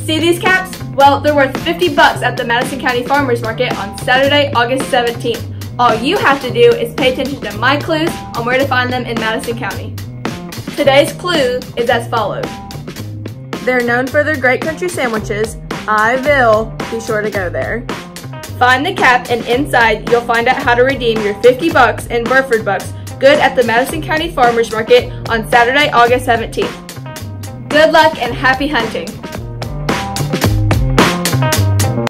See these caps? Well, they're worth 50 bucks at the Madison County Farmers Market on Saturday, August 17th. All you have to do is pay attention to my clues on where to find them in Madison County. Today's clue is as follows. They're known for their great country sandwiches. I will be sure to go there. Find the cap, and inside you'll find out how to redeem your 50 bucks in Burford Bucks, good at the Madison County Farmers Market on Saturday, August 17th. Good luck and happy hunting!